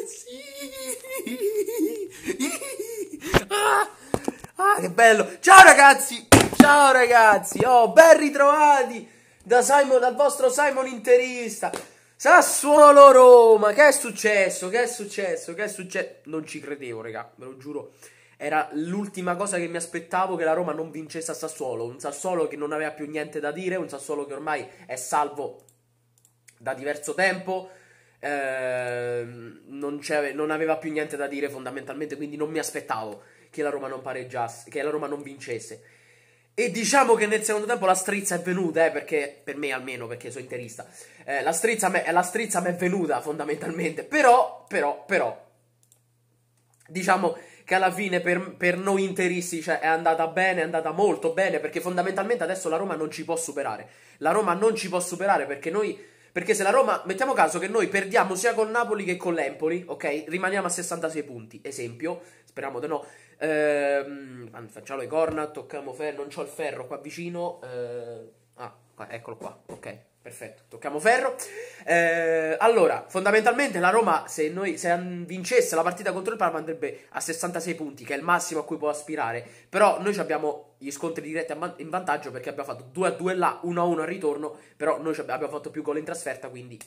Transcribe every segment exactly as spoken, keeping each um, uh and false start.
Sì. Ah, ah, che bello. Ciao ragazzi. Ciao ragazzi. Oh, ben ritrovati da Simon, dal vostro Simon interista. Sassuolo Roma. Che è successo? Che è successo? Che è successo? Non ci credevo, raga, ve lo giuro. Era l'ultima cosa che mi aspettavo, che la Roma non vincesse a Sassuolo. Un Sassuolo che non aveva più niente da dire, un Sassuolo che ormai è salvo da diverso tempo. Eh, non, non aveva più niente da dire fondamentalmente, quindi non mi aspettavo che la Roma non pareggiasse, che la Roma non vincesse. E diciamo che nel secondo tempo la strizza è venuta, eh, perché per me almeno, perché sono interista, eh, la strizza mi è venuta fondamentalmente. Però, però, però, diciamo che alla fine per, per noi interisti, cioè, è andata bene, è andata molto bene, perché fondamentalmente adesso la Roma non ci può superare. La Roma non ci può superare perché noi... Perché se la Roma, mettiamo caso che noi perdiamo sia con Napoli che con l'Empoli, ok? Rimaniamo a sessantasei punti, esempio, speriamo di no. Ehm, facciamo le corna, tocchiamo ferro, non c'ho il ferro qua vicino. Eh, ah, qua, eccolo qua, ok, perfetto, tocchiamo ferro. Eh, allora, fondamentalmente la Roma, se noi se vincesse la partita contro il Parma, andrebbe a sessantasei punti, che è il massimo a cui può aspirare. Però noi abbiamo gli scontri diretti in vantaggio, perché abbiamo fatto due a due là, uno a uno al ritorno. Però noi abbiamo fatto più gol in trasferta, quindi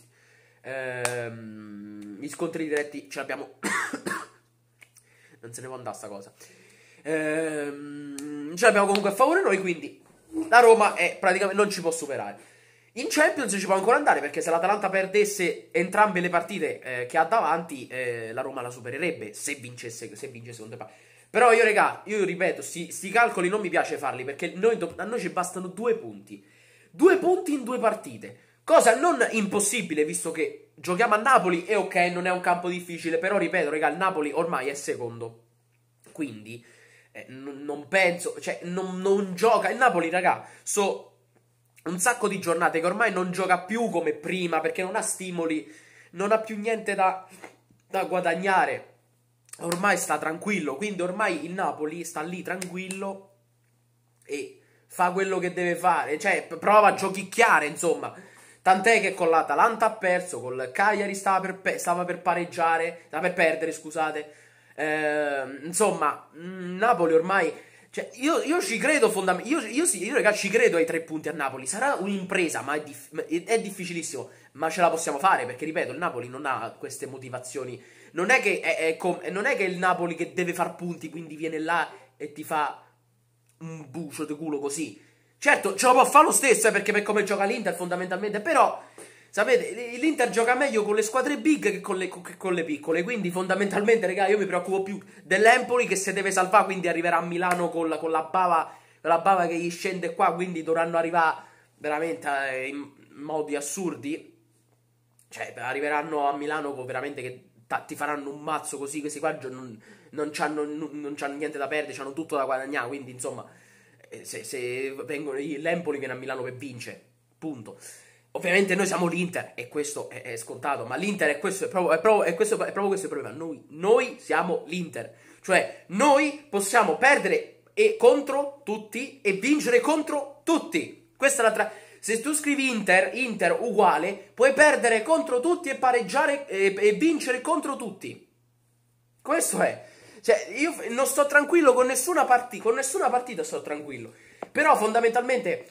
ehm, gli scontri diretti ce l'abbiamo. Non se ne può andare sta cosa. Ehm, ce l'abbiamo comunque a favore noi, quindi la Roma è praticamente non ci può superare. In Champions ci può ancora andare, perché se l'Atalanta perdesse entrambe le partite eh, che ha davanti, eh, la Roma la supererebbe se vincesse, se vincesse contro il Parma. Però io, regà, io ripeto, sti, sti calcoli non mi piace farli, perché noi, a noi ci bastano due punti. Due punti in due partite. Cosa non impossibile, visto che giochiamo a Napoli e ok, non è un campo difficile, però ripeto, regà, il Napoli ormai è secondo. Quindi eh, non, non penso, cioè non, non gioca. Il Napoli, regà, so un sacco di giornate che ormai non gioca più come prima, perché non ha stimoli, non ha più niente da, da guadagnare. Ormai sta tranquillo, quindi ormai il Napoli sta lì tranquillo e fa quello che deve fare, cioè prova a giochicchiare, insomma. Tant'è che con l'Atalanta ha perso, col Cagliari stava per, stava per pareggiare, stava per perdere, scusate. Eh, insomma, Napoli ormai... Cioè, io, io ci credo fondamentalmente. Io, io sì, io ragazzi ci credo ai tre punti a Napoli. Sarà un'impresa, ma è, dif è difficilissimo. Ma ce la possiamo fare, perché ripeto, il Napoli non ha queste motivazioni. Non è che è, è non è che il Napoli che deve far punti, quindi viene là e ti fa un bucio di culo così. Certo, ce lo può fare lo stesso, eh, perché per come gioca l'Inter fondamentalmente. Però, sapete, l'Inter gioca meglio con le squadre big che con le, che con le piccole. Quindi fondamentalmente, raga, io mi preoccupo più dell'Empoli, che se deve salvare, quindi arriverà a Milano con la, con la bava, con la bava che gli scende qua, quindi dovranno arrivare veramente eh, in modi assurdi. Cioè, arriveranno a Milano con veramente che ti faranno un mazzo così. Questi qua non, non c'hanno non c'hanno niente da perdere, c'hanno tutto da guadagnare. Quindi insomma, se, se vengono l'Empoli viene a Milano per vince, punto. Ovviamente noi siamo l'Inter e questo è, è scontato, ma l'Inter è questo, è proprio, è proprio, è questo, è proprio questo il problema. Noi, noi siamo l'Inter, cioè noi possiamo perdere e contro tutti e vincere contro tutti. Questa è la tra... Se tu scrivi Inter, Inter uguale, puoi perdere contro tutti e pareggiare e, e vincere contro tutti. Questo è. Cioè, io non sto tranquillo con nessuna partita, con nessuna partita sto tranquillo. Però fondamentalmente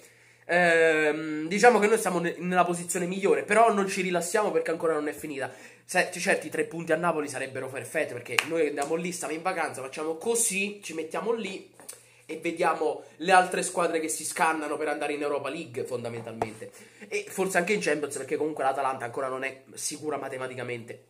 ehm, diciamo che noi siamo ne nella posizione migliore, però non ci rilassiamo perché ancora non è finita. Certi, certi tre punti a Napoli sarebbero perfetti, perché noi andiamo lì, stiamo in vacanza, facciamo così, ci mettiamo lì e vediamo le altre squadre che si scannano per andare in Europa League fondamentalmente, e forse anche in Champions, perché comunque l'Atalanta ancora non è sicura matematicamente.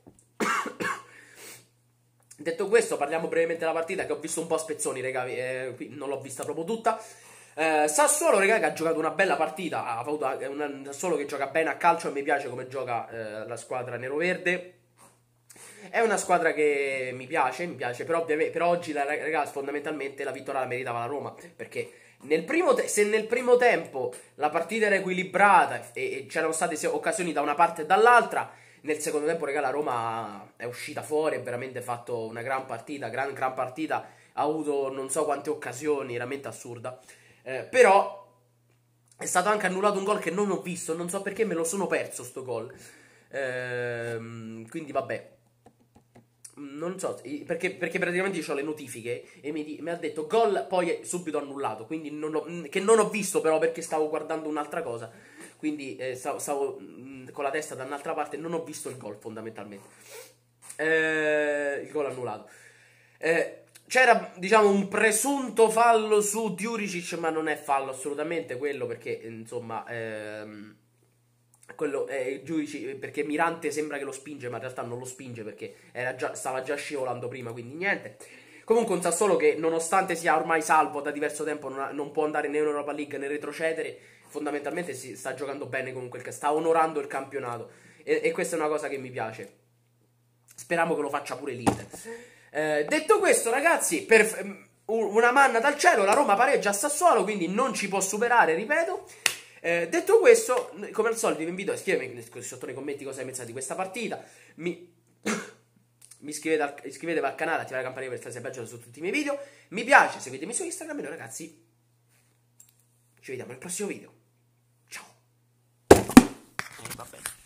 Detto questo, parliamo brevemente della partita, che ho visto un po' a spezzoni, raga, eh, qui non l'ho vista proprio tutta. eh, Sassuolo, raga, che ha giocato una bella partita, ha avuto un Sassuolo che gioca bene a calcio e mi piace come gioca eh, la squadra neroverde. È una squadra che mi piace, mi piace, però per oggi, ragazzi, fondamentalmente la vittoria la meritava la Roma, perché nel primo se nel primo tempo la partita era equilibrata e, e c'erano state occasioni da una parte e dall'altra, nel secondo tempo, raga, la Roma è uscita fuori, ha veramente fatto una gran partita, gran, gran partita, ha avuto non so quante occasioni, veramente assurda, eh, però è stato anche annullato un gol che non ho visto, non so perché me lo sono perso sto gol, eh, quindi vabbè. non so, perché, perché praticamente ho le notifiche e mi, mi ha detto gol, poi è subito annullato, quindi non ho, che non ho visto però perché stavo guardando un'altra cosa, quindi eh, stavo, stavo mh, con la testa da un'altra parte, non ho visto il gol fondamentalmente, eh, il gol annullato. Eh, c'era, diciamo, un presunto fallo su Djuricic, ma non è fallo assolutamente quello, perché, insomma, ehm, quello è Djuricic, perché Mirante sembra che lo spinge, ma in realtà non lo spinge perché era già, stava già scivolando prima, quindi niente. Comunque un Sassuolo che, nonostante sia ormai salvo da diverso tempo, non, ha, non può andare né in Europa League né retrocedere, fondamentalmente si sta giocando bene comunque, sta onorando il campionato, e, e questa è una cosa che mi piace. Speriamo che lo faccia pure l'Inter. Eh, detto questo, ragazzi, per una manna dal cielo, la Roma pareggia a Sassuolo, quindi non ci può superare, ripeto. Eh, detto questo, come al solito vi invito a iscrivermi sotto nei commenti cosa hai pensato di questa partita. Mi, mi iscrivete al, iscrivetevi al canale, attivate la campanella per stare sempre aggiornati su tutti i miei video. Mi piace, seguitemi su Instagram e noi ragazzi ci vediamo nel prossimo video. Ciao. Eh, va bene.